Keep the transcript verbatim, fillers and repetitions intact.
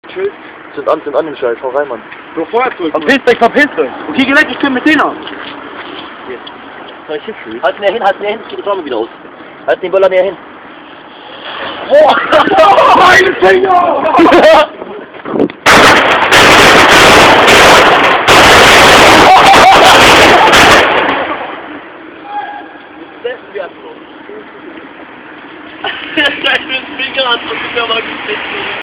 Tschüss. Sind an, sind an den Scheiß, hau rein, Mann. So vorher zurück. Verpiss dich, verpiss dich! Okay, geh weg, ich bin mit denen. Soll ich hinfühlen? Halt näher hin, halt näher hin, geht die Flamme wieder aus. Halt den Böller näher hin. Boah! Meine Finger! Deine Finger hat so wieder mal gefickt.